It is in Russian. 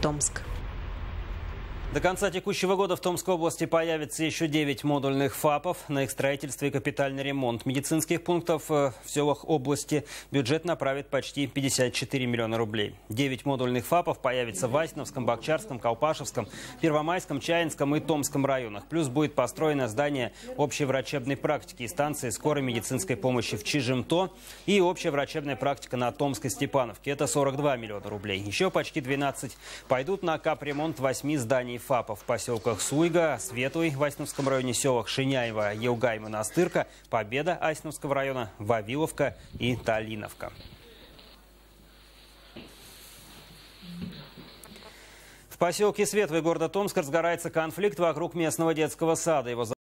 Томск. До конца текущего года в Томской области появится еще 9 модульных ФАПов. На их строительство и капитальный ремонт медицинских пунктов в селах области бюджет направит почти 54 миллиона рублей. 9 модульных ФАПов появится в Асиновском, Бакчарском, Колпашевском, Первомайском, Чаинском и Томском районах. Плюс будет построено здание общей врачебной практики и станции скорой медицинской помощи в Чижемто и общая врачебная практика на Томской Степановке. Это 42 миллиона рублей. Еще почти 12 пойдут на капремонт 8 зданий ФАПов в поселках Суйга, Светлый в Асиновском районе, селах Шиняево, Елгай, Монастырка, Победа Асиновского района, Вавиловка и Талиновка. В поселке Светлый города Томска разгорается конфликт вокруг местного детского сада. Его